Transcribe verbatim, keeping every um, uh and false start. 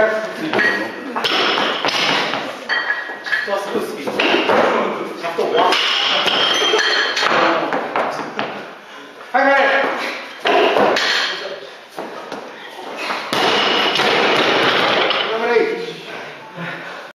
がくっついてるの。そう、すごい好き。